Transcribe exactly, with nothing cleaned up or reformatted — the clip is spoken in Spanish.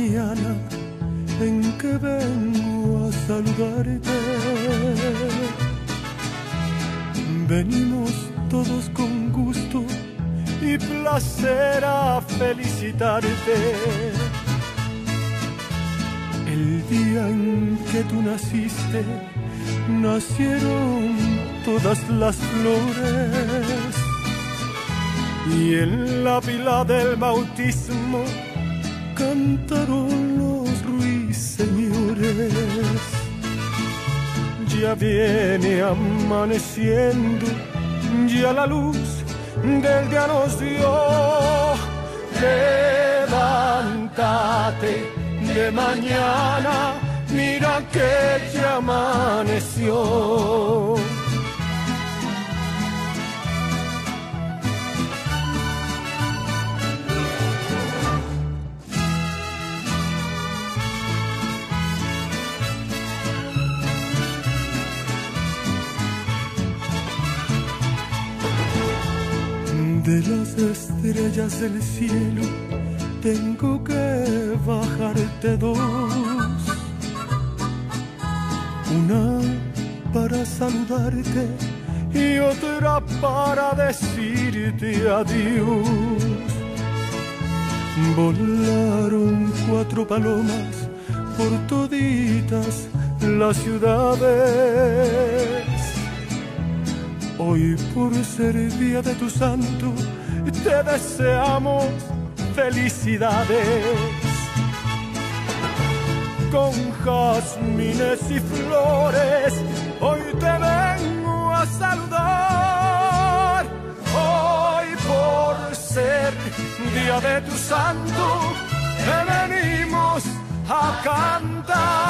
mañana en que vengo a saludarte. Venimos todos con gusto y placer a felicitarte. El día en que tú naciste, nacieron todas las flores, y en la pila del bautismo cantaron los ruiseñores. Ya viene amaneciendo, ya la luz del día nos dio. Levántate de mañana, mira que ya amaneció. De las estrellas del cielo tengo que bajarte dos, una para saludarte y otra para decirte adiós. Volaron cuatro palomas por toditas las ciudades. Hoy, por ser día de tu santo, te deseamos felicidades. Con jazmines y flores, hoy te vengo a saludar. Hoy, por ser día de tu santo, te venimos a cantar.